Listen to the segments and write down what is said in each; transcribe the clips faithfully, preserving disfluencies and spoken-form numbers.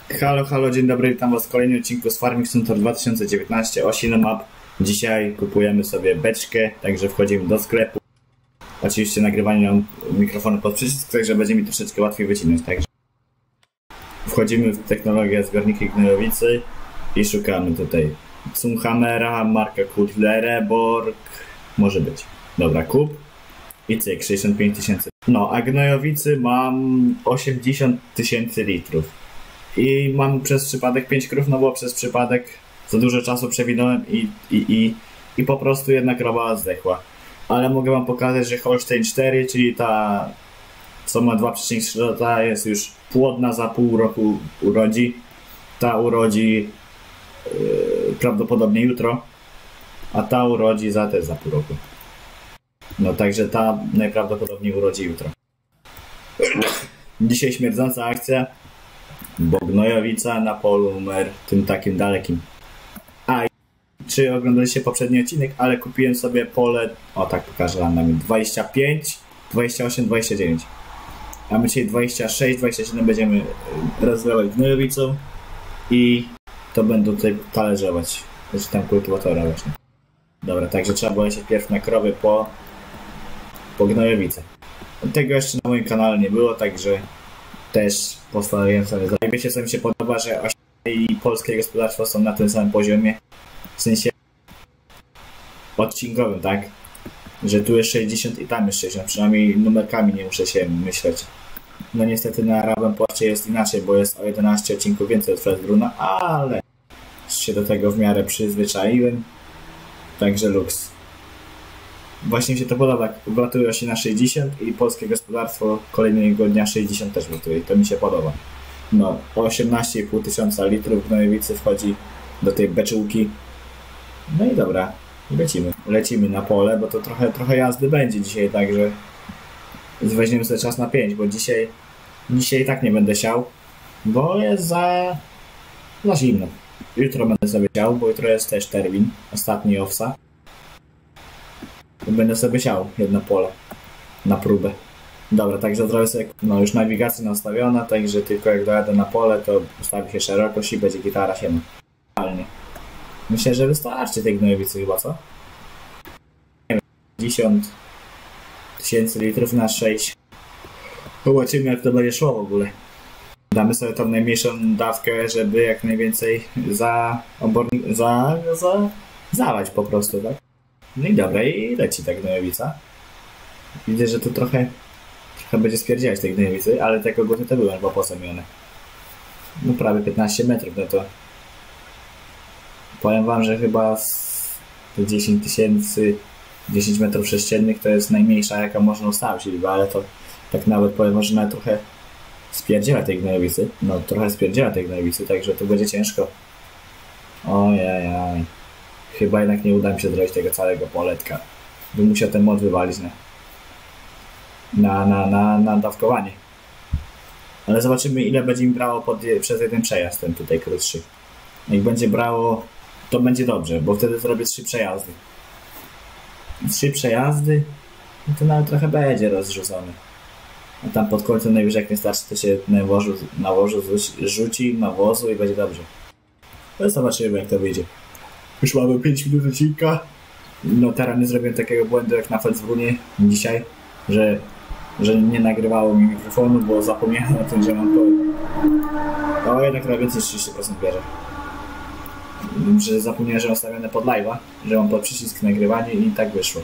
Halo, halo, dzień dobry, witam was w kolejnym odcinku z Farming Simulator dwa tysiące dziewiętnaście Osin Map. Dzisiaj kupujemy sobie beczkę, także wchodzimy do sklepu. Oczywiście nagrywanie mam mikrofonu pod przycisk, także będzie mi troszeczkę łatwiej wycinać. Także wchodzimy w technologię zbiorniki gnojowicy i szukamy tutaj Cumhammera, marka Kudlereborg, może być. Dobra, kup i cyk, sześćdziesiąt pięć tysięcy. No, a gnojowicy mam osiemdziesiąt tysięcy litrów. I mam przez przypadek pięć krów, no bo przez przypadek za dużo czasu przewinąłem i, i, i, i po prostu jedna krowa zdechła. Ale mogę wam pokazać, że Holstein cztery, czyli ta co ma dwa przecinek trzy lata, jest już płodna, za pół roku urodzi. Ta urodzi yy, prawdopodobnie jutro, a ta urodzi za też za pół roku. No także ta najprawdopodobniej urodzi jutro. Dzisiaj śmierdząca akcja, bo gnojowica na polu numer tym takim dalekim. A, czy oglądaliście poprzedni odcinek, ale kupiłem sobie pole, o tak pokażę wam na mnie, dwadzieścia pięć, dwadzieścia osiem, dwadzieścia dziewięć. A my dzisiaj dwadzieścia sześć, dwadzieścia siedem będziemy rozlewać gnojowicą i to będą tutaj talerzować, znaczy tam kultywatora właśnie. Dobra, także trzeba było lecieć pierw na krowy po, po gnojowicę. Tego jeszcze na moim kanale nie było, także też postanowiłem sobie zrobić. Wiecie, co mi się podoba, że Osin i polskie gospodarstwo są na tym samym poziomie, w sensie odcinkowym, tak? Że tu jest sześćdziesiąt i tam jest sześćdziesiąt, przynajmniej numerkami nie muszę się myśleć. No niestety na Arabem Płacie jest inaczej, bo jest o jedenaście odcinków więcej od Fredbruna, ale się do tego w miarę przyzwyczaiłem, także luks. Właśnie mi się to podoba, wlatuje się na sześćdziesiąt i polskie gospodarstwo kolejnego dnia sześćdziesiąt też wlatuje, to mi się podoba. No, osiemnaście i pół tysiąca litrów gnojowicy wchodzi do tej beczułki. No i dobra, lecimy. Lecimy na pole, bo to trochę, trochę jazdy będzie dzisiaj, także weźmiemy sobie czas na pięć, bo dzisiaj dzisiaj i tak nie będę siał, bo jest za, za zimno. Jutro będę sobie siał, bo jutro jest też termin, ostatni owsa. Będę sobie siał jedno pole na próbę. Dobra, także zrobię sobie, no już nawigacja nastawiona, także tylko jak dojadę na pole, to ustawi się szerokość i będzie gitara siema. Myślę, że wystarczy tej gnojowicy chyba, co? Nie wiem, dziesięć tysięcy litrów na sześć. Zobaczymy, jak to będzie szło w ogóle. Damy sobie tą najmniejszą dawkę, żeby jak najwięcej za obornik, za, za zalać po prostu, tak? No i dobra, i leci ta gnojowica. Widzę, że tu trochę trochę będzie spierdzielać tej gnojowicy, ale te koguty to były, bo po co mi one? No prawie piętnaście metrów, no to powiem wam, że chyba te dziesięć tysięcy, dziesięć metrów sześciennych to jest najmniejsza, jaka można ustawić liczba, ale to tak nawet powiem, że nawet trochę spierdziela tej gnojowicy. No trochę spierdziela tej gnojowicy, także tu będzie ciężko. Ojej. Chyba jednak nie uda mi się zrobić tego całego poletka. Bym musiał ten mod wywalić na, na, na, na, na dawkowanie. Ale zobaczymy, ile będzie mi brało pod, przez jeden przejazd, ten tutaj krótszy. Jak będzie brało, to będzie dobrze, bo wtedy zrobię trzy przejazdy. Trzy przejazdy, no to nawet trochę będzie rozrzucony. A tam pod końcem najwyżej jak nie starczy, to się nawożu, nawożu rzuci, nawozu i będzie dobrze. No zobaczymy, jak to wyjdzie. Już mamy pięć minut odcinka. No teraz nie zrobiłem takiego błędu jak na Felsbrunie dzisiaj, że, że nie nagrywało mi mikrofonu, bo zapomniałem o tym, że mam to... O, jednak trochę więcej trzydzieści procent bierze. Że zapomniałem, że ustawione pod live'a, że mam pod przycisk nagrywanie i tak wyszło.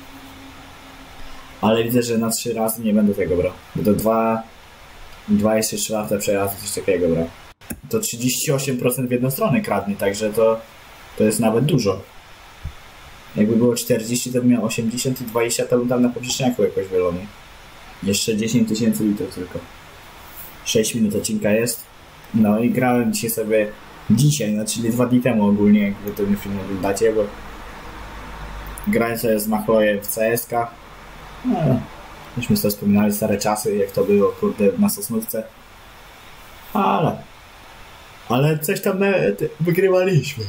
Ale widzę, że na trzy razy nie będę tego brał. Bo to dwa, dwa jeszcze trzy lata przejazdu, coś takiego brał. To trzydzieści osiem procent w jedną stronę kradnie, także to to jest nawet dużo. Jakby było czterdzieści, to bym miał osiemdziesiąt i dwadzieścia to bym tam na poprzeczniaku jakoś wylony. Jeszcze dziesięć tysięcy litrów tylko. sześć minut odcinka jest. No i grałem dzisiaj sobie, dzisiaj, no czyli dwa dni temu ogólnie, jak wy ten film oglądacie, bo grałem sobie z Machlojem w C S ka. No, myśmy sobie wspominali stare czasy, jak to było, kurde, na Sosnówce. Ale, ale coś tam wygrywaliśmy.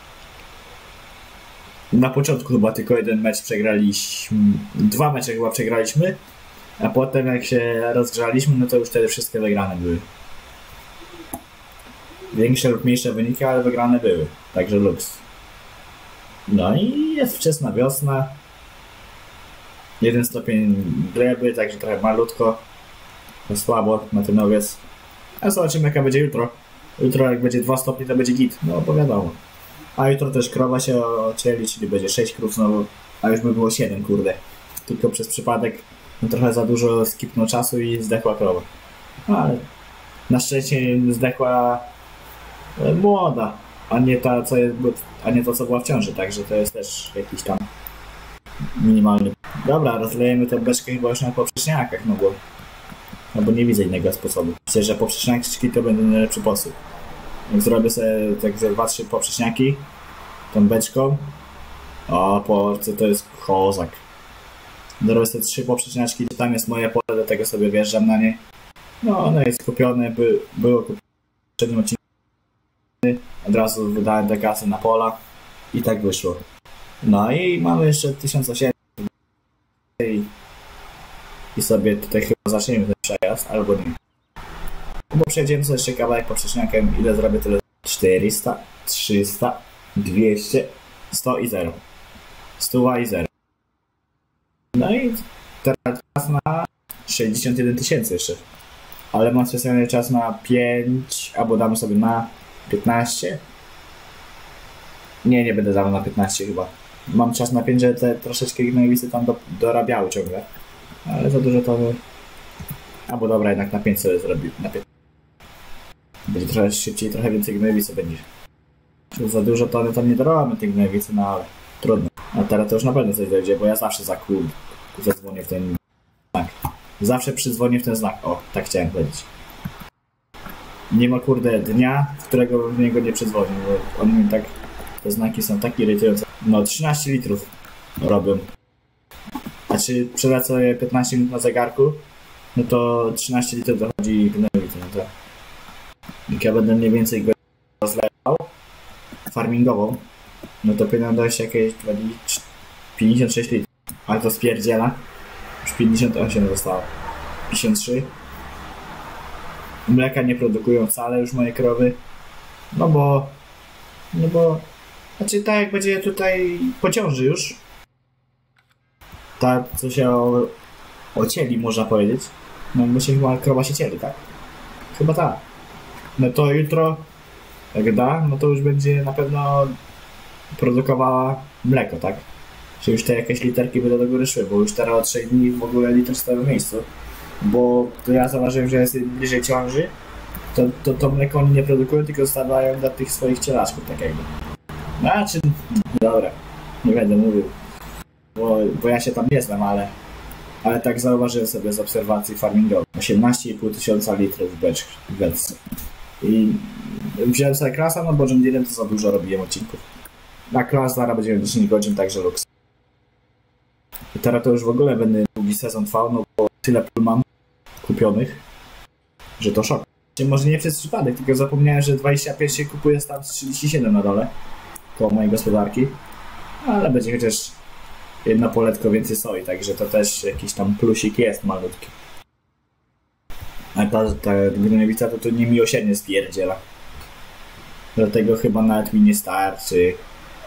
Na początku chyba tylko jeden mecz przegraliśmy, dwa mecze chyba przegraliśmy, a potem jak się rozgrzaliśmy, no to już wtedy wszystkie wygrane były. Większe lub mniejsze wyniki, ale wygrane były. Także luks. No i jest wczesna wiosna. Jeden stopień gleby, także trochę malutko. To słabo na ten owiec. A zobaczymy jaka będzie jutro. Jutro jak będzie dwa stopnie to będzie git. No bo wiadomo. A jutro też krowa się ocieli, czyli będzie sześć krów znowu. A już by było siedem, kurde. Tylko przez przypadek no, trochę za dużo skipnął czasu i zdechła krowa. No ale na szczęście zdechła e, młoda, a nie ta co jest, a nie to co była w ciąży, także to jest też jakiś tam minimalny. Dobra, rozlejemy tę beczkę chyba już na poprzeczniakach, no bo, no bo nie widzę innego sposobu. Myślę, że poprzeczniaki to będzie najlepszy sposób. Jak zrobię sobie tak dwa trzy poprzeczniaki tą beczką, o porce to jest kozak. Zrobię sobie trzy poprzeczniaczki, tam jest moje pole, do tego sobie wjeżdżam na nie. No ono jest kupione, by, było kupione w poprzednim odcinku. Od razu wydałem te kasy na pola i tak wyszło. No i mamy jeszcze tysiąc osiemset i, i sobie tutaj chyba zaczniemy ten przejazd, albo nie. Bo przejdziemy sobie jeszcze kawałek poprzeczniakiem, ile zrobię tyle? czterysta, trzysta, dwieście, sto i zero. sto i zero. No i teraz czas na sześćdziesiąt jeden tysięcy jeszcze. Ale mam specjalny czas na pięć, albo damy sobie na piętnaście. Nie, nie będę dał na piętnaście chyba. Mam czas na pięć, że te troszeczkę gnojowice tam do, dorabiały ciągle. Ale za dużo to... Albo dobra, jednak na pięć sobie zrobił. Na pięć. Będzie trochę szybciej, trochę więcej gnojowicy będzie. Za dużo to one tam nie dorobiamy tych gnojowicy, no ale trudno. A teraz to już na pewno coś dojdzie, bo ja zawsze za kul zadzwonię w ten znak. Zawsze przydzwonię w ten znak. O, tak chciałem powiedzieć. Nie ma kurde dnia, w którego w niego nie przydzwonię, bo on mi tak... Te znaki są tak irytujące. No trzynaście litrów robią. Znaczy przelec sobie piętnaście minut na zegarku, no to trzynaście litrów dochodzi gnojowicy. No to jak ja będę mniej więcej go rozlewał farmingową, no to powinno dojść jakieś pięćdziesiąt sześć litrów. Ale to spierdziela. Już pięćdziesiąt osiem zostało. pięćdziesiąt trzy. Mleka nie produkują wcale już moje krowy. No bo... No bo... Znaczy tak jak będzie tutaj po ciąży już. Tak co się o, ocieli można powiedzieć. No bo się chyba krowa się cieli, tak? Chyba tak. No to jutro jak da, no to już będzie na pewno produkowała mleko, tak? Czy już te jakieś literki będą do góry szły, bo już teraz od trzech dni w ogóle liter stoi w miejscu. Bo to ja zauważyłem, że jest bliżej ciąży, to, to to mleko oni nie produkują, tylko zostawiają dla tych swoich cielaczków, tak jakby. Znaczy, dobra, nie będę mówił, bo, bo ja się tam nie znam, ale, ale tak zauważyłem sobie z obserwacji farmingowej. osiemnaście i pół tysiąca litrów beczki w beczce. I wziąłem sobie klasa, no bo rzędzielem to za dużo robiłem odcinków. Na klas zaraz będziemy dziesięć godzin, także luks. I teraz to już w ogóle będę długi sezon trwał, no bo tyle pól mam kupionych, że to szok. Może nie przez przypadek, tylko zapomniałem, że dwadzieścia pięć się kupuje tam trzydzieści siedem na dole. Koło mojej gospodarki, ale będzie chociaż jedno poletko więcej soi, także to też jakiś tam plusik jest malutki. A ta, ta gnojowica to tu niemiłosiernie spierdziela. Dlatego chyba nawet mi nie starczy.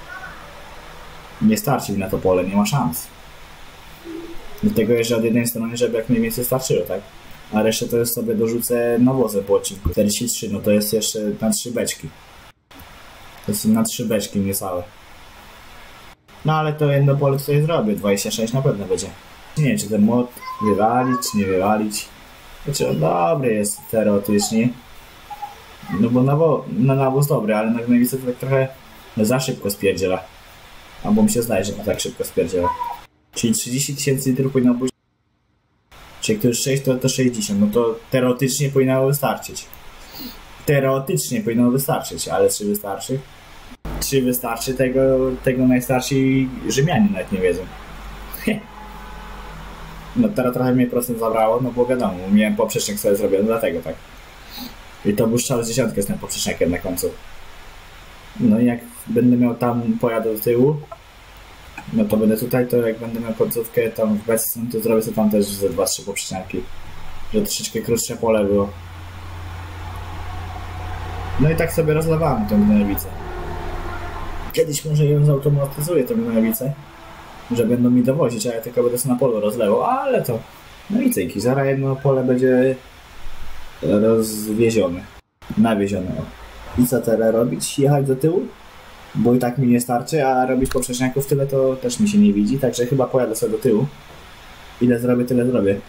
Nie starczy mi na to pole, nie ma szans. Dlatego jeżdżę od jednej strony, żeby jak najwięcej starczyło, tak? A resztę to jest sobie dorzucę nawozem po odcinku. czterdzieści trzy, no to jest jeszcze na trzy beczki. To jest na trzy beczki niecałe. No ale to jedno pole tutaj zrobię, dwadzieścia sześć na pewno będzie. Nie wiem, czy ten młot wywalić, czy nie wywalić. Znaczy on dobry jest teoretycznie. No bo nawo na nawóz dobry, ale na gnojowicę to tak trochę za szybko spierdziela. Albo mi się zdaje, że to tak szybko spierdziela. Czyli trzydzieści tysięcy litrów powinno być. Czyli jak to już sześć, to, to sześćdziesiąt. No to teoretycznie powinno wystarczyć. Teoretycznie powinno wystarczyć, ale czy wystarczy? Czy wystarczy tego, tego najstarsi Rzymianie nawet nie wiedzą. No teraz trochę mnie procent zabrało, no bo wiadomo, miałem poprzecznik sobie zrobiony, dlatego tak. I to był strzał z dziesiątkę z tym poprzecznikiem na końcu. No i jak będę miał tam pojadę do tyłu, no to będę tutaj, to jak będę miał końcówkę tam w beczce, to zrobię sobie tam też ze dwa trzy poprzeczniaki. Że troszeczkę krótsze pole było. No i tak sobie rozlewamy tą gnojowicę. Kiedyś może ją zautomatyzuję, tą gnojowicę, że będą mi dowozić, a ja tylko będę na polu rozlewał, ale to... No i cyjki, zaraz jedno pole będzie rozwiezione, nawiezione. I co teraz robić? Jechać do tyłu? Bo i tak mi nie starczy, a robić poprzeczniaków tyle to też mi się nie widzi, także chyba pojadę sobie do tyłu. Ile zrobię, tyle zrobię.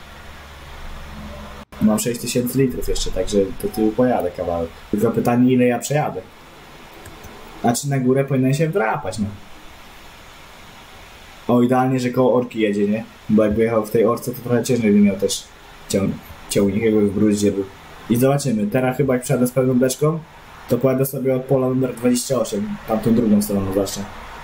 Mam sześć tysięcy litrów jeszcze, także do tyłu pojadę kawałek. Tylko pytanie, ile ja przejadę. A czy na górę powinien się wdrapać, no. O, idealnie, że koło orki jedzie, nie? Bo jakby jechał w tej orce, to trochę ciężej by miał też ciąg ciągnik, jakby w bruździe był. I zobaczymy, teraz chyba jak przejadę z pełną beczką, to pojadę sobie od pola numer dwadzieścia osiem, tamtą drugą stroną zwłaszcza.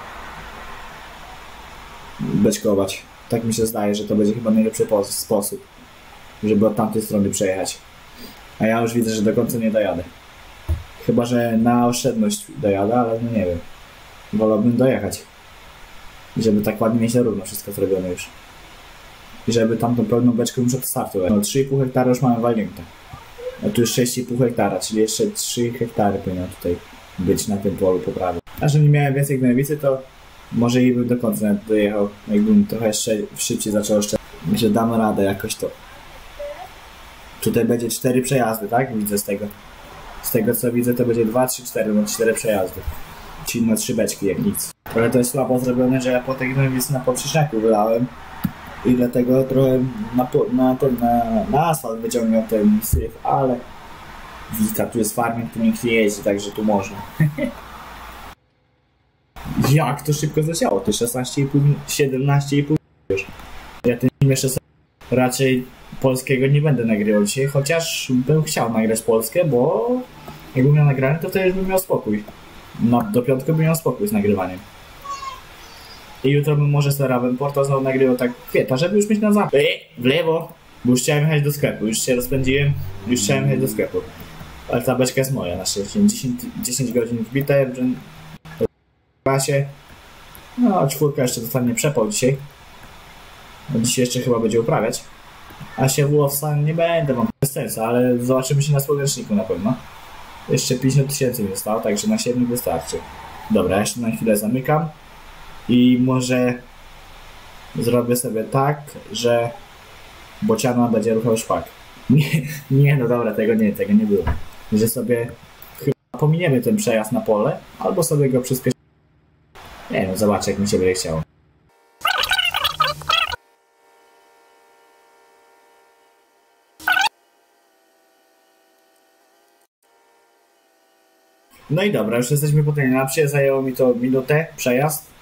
Beczkować. Tak mi się zdaje, że to będzie chyba najlepszy sposób, żeby od tamtej strony przejechać. A ja już widzę, że do końca nie dojadę. Chyba że na oszczędność dojadę, ale no nie wiem. Wolałbym dojechać. Żeby tak ładnie mieć na równo wszystko zrobione już. I żeby tamtą pełną beczkę już od startu. No trzy i pół hektara już mamy walnięte. A tu już sześć i pół hektara, czyli jeszcze trzy hektary powinno tutaj być na tym polu poprawy. A że nie miałem więcej gnojowicy, to może i bym do końca nawet dojechał. Jakbym trochę jeszcze szybciej zaczął oszczędzać. Że dam radę jakoś to. Tutaj będzie cztery przejazdy, tak? Widzę z tego. Z tego co widzę, to będzie dwa, trzy, cztery, no cztery przejazdy. Czyli na trzy beczki jak nic. Ale to jest słabo zrobione, że ja po tej gnojowicy na poprzeczniaku wylałem. I dlatego trochę na, na, na, na asfalt wyciągnął ten syf, ale widzę, tu jest farming, tu nikt nie jeździ, także tu można. Jak to szybko zleciało? To szesnaście i pół, siedemnaście i pół już. Ja tym jeszcze raczej polskiego nie będę nagrywał dzisiaj, chociaż bym chciał nagrać polskie, bo jakbym miał nagrane, to wtedy bym miał spokój. No, do piątku bym miał spokój z nagrywaniem. I jutro bym może z Ravenporta znowu nagrywał tak kwieta, żeby już mieć na zapach. W lewo! Bo już chciałem jechać do sklepu, już się rozpędziłem, już chciałem jechać do sklepu. Ale ta beczka jest moja na szczęście. dziesięć godzin wbite w klasie. No, czwórka jeszcze dostanie przepał dzisiaj. No, dzisiaj jeszcze chyba będzie uprawiać. A się w łowca nie będę, mam bez sensu, ale zobaczymy się na słoneczniku na pewno. Jeszcze pięćdziesiąt tysięcy mi zostało, także na siedmiu wystarczy. Dobra, jeszcze na chwilę zamykam. I może zrobię sobie tak, że bociana będzie ruchał szpak. Nie, nie, no dobra, tego nie, tego nie było. Że sobie chyba pominiemy ten przejazd na pole, albo sobie go przyspieszymy. Nie no, zobaczę jak mi się będzie chciało. No i dobra, już jesteśmy po tej napsie, zajęło mi to minutę przejazd.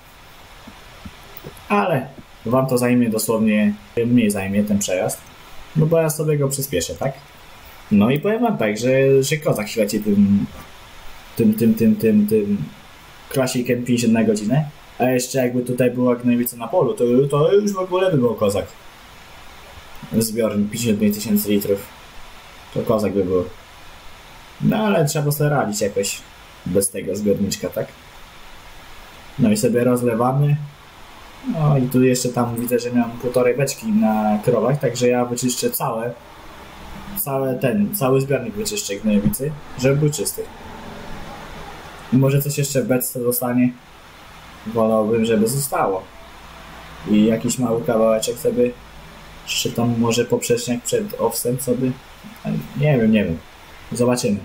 Ale wam to zajmie dosłownie, mniej zajmie ten przejazd, no bo ja sobie go przyspieszę, tak? No i powiem wam tak, że, że kozak świeci tym, tym, tym, tym, tym, tym klasikiem pięćdziesiąt na godzinę, a jeszcze jakby tutaj była gnojowica na polu, to, to już w ogóle by był kozak. Zbiornik pięćdziesiąt pięć tysięcy litrów, to kozak by był. No ale trzeba sobie radzić jakoś bez tego zbiorniczka, tak? No i sobie rozlewamy. No i tu jeszcze tam widzę, że miałem półtorej beczki na krowach, także ja wyczyszczę całe, całe ten, cały zbiornik wyczyszczę gnojowicy, żeby był czysty. I może coś jeszcze w beczce zostanie, wolałbym, żeby zostało. I jakiś mały kawałeczek sobie, jeszcze tam może poprzeczniak przed owsem sobie, nie wiem, nie wiem, zobaczymy.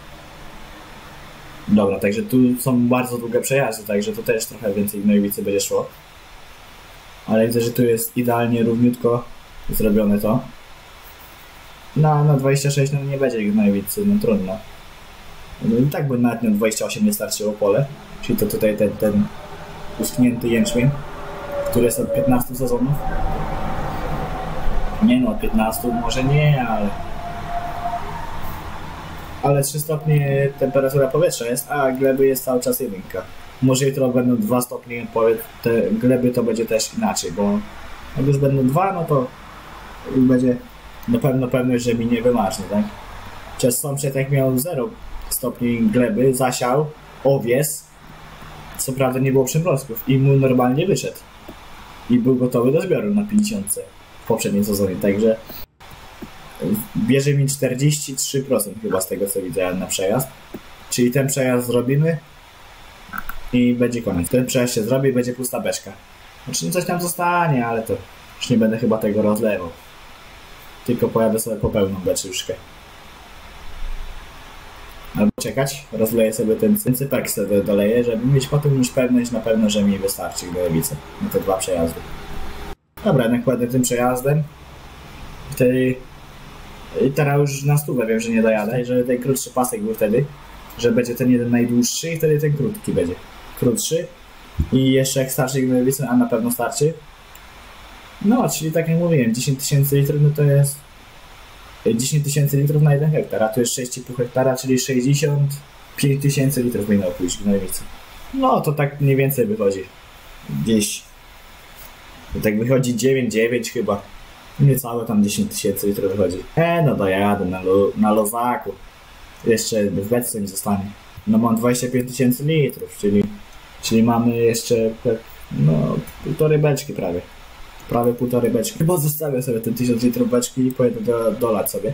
Dobra, także tu są bardzo długie przejazdy, także to też trochę więcej gnojowicy będzie szło. Ale widzę, że tu jest idealnie równiutko zrobione to. No, na dwadzieścia sześć no nie będzie gnojowicy, no trudno. No i tak by nawet na dwadzieścia osiem nie starczyło pole. Czyli to tutaj ten, ten uschnięty jęczmień, który jest od piętnastu sezonów. Nie no, od piętnastu może nie, ale... Ale trzy stopnie temperatura powietrza jest, a gleby jest cały czas jedynka. Może jutro będą dwa stopnie, te gleby to będzie też inaczej, bo jak już będą dwa, no to już będzie na pewno pewność, że mi nie wymarznie, tak? Przez sąsiad jak miał zero stopni gleby, zasiał owies, co prawda nie było przymrozków i mu normalnie wyszedł. I był gotowy do zbioru na pięćdziesiątce w poprzednim sezonie, także bierze mi czterdzieści trzy procent chyba z tego co widzę na przejazd. Czyli ten przejazd zrobimy i będzie koniec. Ten przejazd się zrobi i będzie pusta beczka. Znaczy coś tam zostanie, ale to już nie będę chyba tego rozlewał. Tylko pojadę sobie po pełną beczuszkę. Albo czekać, rozleję sobie ten cyperk, sobie doleję, żeby mieć potem już pewność na pewno, że mi wystarczy gnojowice na te dwa przejazdy. Dobra, jednak pojadę tym przejazdem. Wtedy... I teraz już na stówę wiem, że nie dojadę, że ten krótszy pasek był wtedy, że będzie ten jeden najdłuższy i wtedy ten krótki będzie. Krótszy. I jeszcze jak starczy gnojowice, a na pewno starczy. No, czyli tak jak mówiłem, dziesięć tysięcy litrów, no to jest dziesięć tysięcy litrów na jeden hektar, a tu jest sześć i pół hektara, czyli sześćdziesiąt pięć tysięcy litrów miało pójść gnojowicy. No, to tak mniej więcej wychodzi. Gdzieś. To tak wychodzi dziewięć dziewięć chyba. Niecałe tam dziesięć tysięcy litrów wychodzi. E, no dojadę na, lo, na lozaku. Jeszcze w beczce mi zostanie. No mam dwadzieścia pięć tysięcy litrów, czyli, czyli mamy jeszcze no półtorej beczki prawie. Prawie półtorej beczki. Chyba zostawię sobie ten tysiąc litrów beczki i pojedę do, dolać sobie.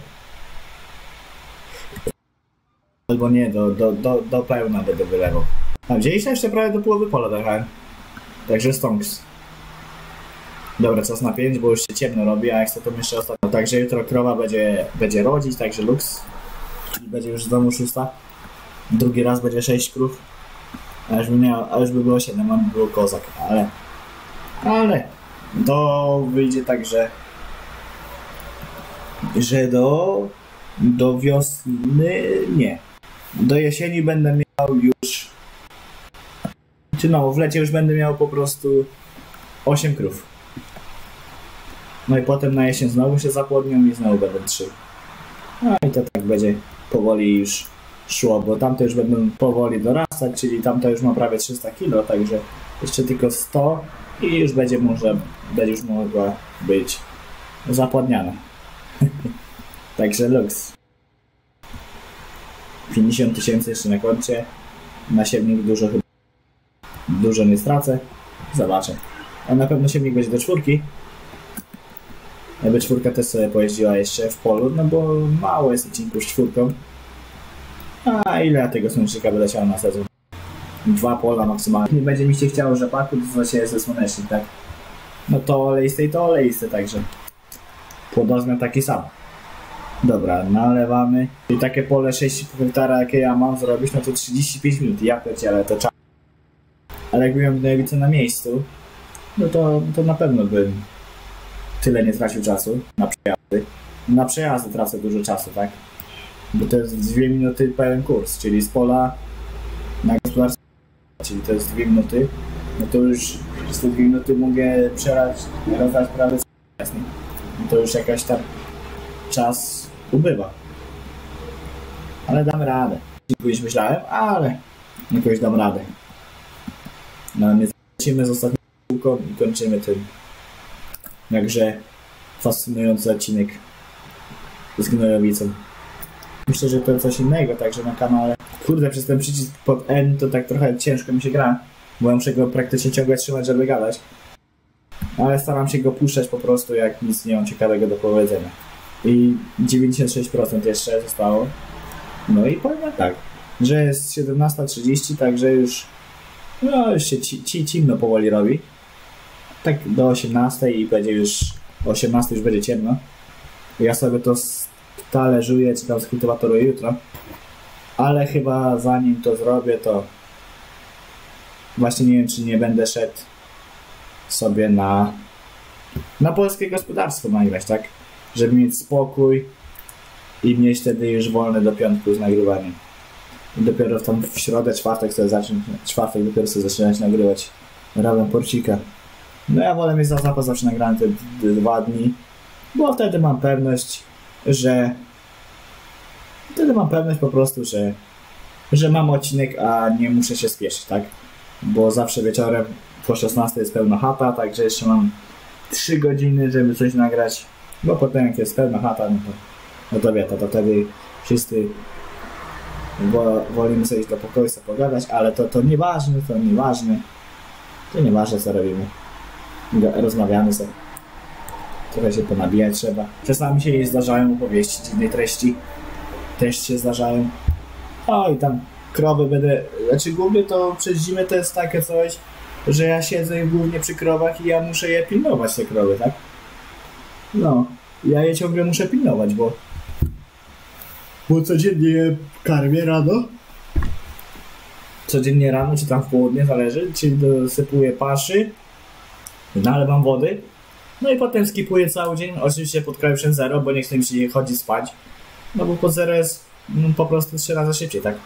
Albo nie, do, do, do, do pełna będę wylewał. A gdzieś jeszcze prawie do połowy pola dojechałem. Także stonks. Dobra, czas na pięć, bo już się ciemno robi, a jak chcę to jeszcze ostatnio. Także jutro krowa będzie, będzie rodzić, także luks. I będzie już z domu szósta. Drugi raz będzie sześć krów. A już by, miał, a już by było siedem, a by było kozak, ale... Ale... To wyjdzie tak, że... Że do... Do wiosny... Nie. Do jesieni będę miał już... Czy no, w lecie już będę miał po prostu... osiem krów. No i potem na jesień znowu się zapłodnią i znowu będą trzy. No i to tak będzie powoli już szło, bo tamte już będą powoli dorastać, czyli tamto już ma prawie trzysta kilo, także jeszcze tylko sto i już będzie może, będzie już mogła być zapłodniana. Także luks. pięćdziesiąt tysięcy jeszcze na koncie. Na siewnik dużo chyba dużo nie stracę. Zobaczę. A na pewno siewnik będzie do czwórki. B cztery też sobie pojeździła jeszcze w polu, no bo mało jest odcinków z czwórką. A ile ja tego słonecznika będę chciał na sezon? Dwa pola maksymalnie. Nie będzie mi się chciało rzepaku, to się ze słonecznik, tak? No to oleiste i to oleiste, także płodozmian taki sam. Dobra, nalewamy. I takie pole sześć i pół hektara, jakie ja mam zrobić, no to trzydzieści pięć minut. Ja ale to czas. Ale jakbym miał gnojowice na miejscu, no to, to na pewno bym tyle nie tracił czasu na przejazdy. Na przejazdy tracę dużo czasu, tak? Bo to jest dwie minuty pełen kurs, czyli z pola na gospodarstwo, czyli to jest dwie minuty, no to już z te dwie minuty mogę przelać, rozdać prawie jasne. No to już jakaś tam czas ubywa. Ale dam radę. Dziś myślałem, ale jakoś dam radę. No nie lecimy z ostatnią szkółką i kończymy tym jakże fascynujący odcinek z gnojowicą. Myślę, że to coś innego, także na kanale. Kurde, przez ten przycisk pod N to tak trochę ciężko mi się gra, bo ja muszę go praktycznie ciągle trzymać, żeby gadać. Ale staram się go puszczać po prostu, jak nic nie mam ciekawego do powiedzenia. I dziewięćdziesiąt sześć procent jeszcze zostało. No i powiem tak, że jest siedemnasta trzydzieści, także już, no, już się ci, ci, ciemno powoli robi. Tak do osiemnastej i będzie już, o osiemnastej już będzie ciemno. Ja sobie to talerzuję, czy tam skultywatoruję jutro. Ale chyba zanim to zrobię, to właśnie nie wiem, czy nie będę szedł sobie na na polskie gospodarstwo nagrać, tak? Żeby mieć spokój i mieć wtedy już wolne do piątku z nagrywaniem. I dopiero tam w środę, czwartek sobie zacząć, czwartek dopiero sobie zaczynać nagrywać Radom Porcika. No ja wolę mieć za zapas zawsze nagrane te dwa dni, bo wtedy mam pewność, że wtedy mam pewność po prostu, że że mam odcinek, a nie muszę się spieszyć, tak? Bo zawsze wieczorem po szesnastej jest pełna chata, także jeszcze mam trzy godziny, żeby coś nagrać, bo potem jak jest pełna chata, no to, no to wiecie, to wtedy wszyscy wo, wolimy sobie iść do pokoju, sobie pogadać, ale to, to nieważne, to nieważne, to nieważne co robimy, rozmawiamy sobie. trochę się ponabijać trzeba. Czasami się jej zdarzają opowieści dziwnej treści, też się zdarzają. O i tam krowy będę, znaczy głównie to przez zimę to jest takie coś, że ja siedzę głównie przy krowach i ja muszę je pilnować, te krowy, tak? No, ja je ciągle muszę pilnować, bo bo codziennie je karmię rano. Codziennie rano, czy tam w południe, zależy, czyli dosypuję paszy, nalewam wody, no i potem skipuję cały dzień, oczywiście pod klawiszem zero, bo nie chcę mi się chodzić spać, no bo pod zero jest no, po prostu trzy razy szybciej, tak?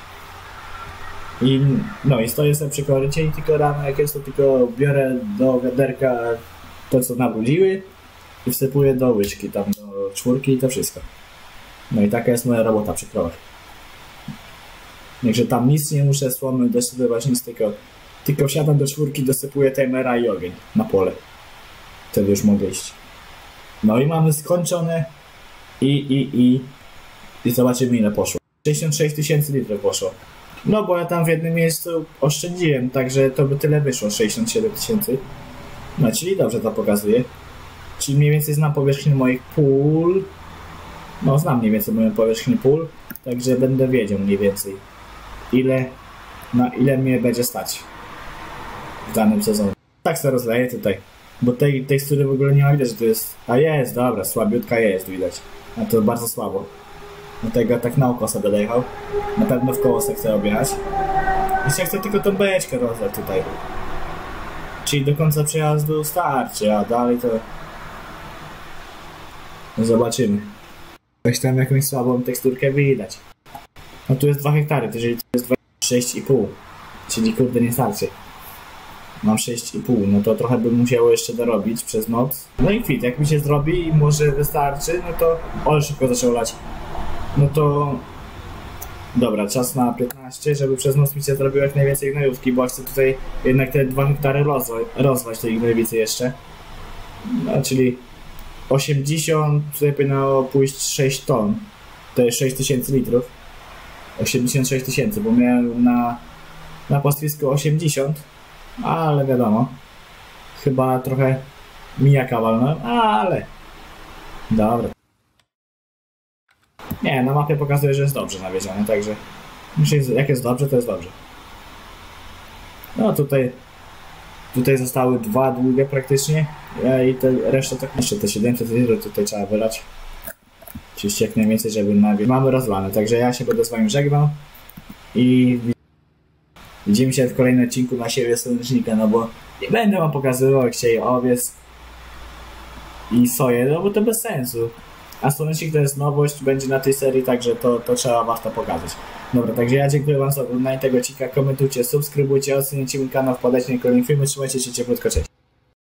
I no i stoję sobie przy korycie i tylko rano jak jest, to tylko biorę do wiaderka to co nabrudziły i wsypuję do łyżki, tam do czwórki i to wszystko. No i taka jest moja robota przy krowach. Także tam nic nie muszę słomy dosypywać, nic, tylko, tylko wsiadam do czwórki, dosypuję timera i ogień na pole. Wtedy już mogę iść. No i mamy skończone i i i i zobaczymy ile poszło. sześćdziesiąt sześć tysięcy litrów poszło. No bo ja tam w jednym miejscu oszczędziłem, także to by tyle wyszło, sześćdziesiąt siedem tysięcy. No czyli dobrze to pokazuje. Czyli mniej więcej znam powierzchnię moich pól. No znam mniej więcej moją powierzchnię pól, także będę wiedział mniej więcej ile, na ile mnie będzie stać w danym sezonie. Tak sobie rozleję tutaj, bo tej tekstury w ogóle nie ma widać, że to jest, a jest, dobra, słabiutka jest widać, a to bardzo słabo. Dlatego tak na oko sobie dojechał, na pewno w koło sobie chcę objechać. Jeszcze chcę tylko tą beczkę rozlać tutaj, czyli do końca przejazdu starczy, a dalej to zobaczymy. Coś tam jakąś słabą teksturkę widać. No tu jest dwa hektary, to jeżeli to jest sześć i pół, czyli kurde nie starczy. Mam sześć i pół, no to trochę bym musiało jeszcze dorobić przez noc. No i kwit, jak mi się zrobi i może wystarczy, no to... O, szybko zaczął lać. No to... Dobra, czas na piętnaście, żeby przez noc mi się zrobiło jak najwięcej gnojówki, bo chcę tutaj jednak te dwa hektary rozwać, rozwać tej gnojowicy jeszcze. No, czyli... osiemdziesiąt, tutaj powinno pójść sześć ton, to jest sześć tysięcy litrów, osiemdziesiąt sześć tysięcy, bo miałem na, na pastwisku osiemdziesiąt, ale wiadomo, chyba trochę mijaka walnąłem, ale dobra. Nie, na mapie pokazuje, że jest dobrze nawiedzione, także jak jest dobrze, to jest dobrze. No tutaj Tutaj zostały dwa długie praktycznie i te, resztę tak jeszcze te siedemset litrów tutaj trzeba wylać. Oczywiście jak najwięcej, żeby nawie... Mamy rozlane, także ja się będę z wami żegnał i widzimy się w kolejnym odcinku na siebie słonecznika, no bo nie będę wam pokazywał jak się je owiec i soję, no bo to bez sensu. A słonecznik to jest nowość, będzie na tej serii, także to, to trzeba was to pokazać. Dobra, także ja dziękuję wam za oglądanie tego odcinka, komentujcie, subskrybujcie, oceniajcie mój kanał, wpadajcie na kolejne filmy, trzymajcie się cieplutko, cześć.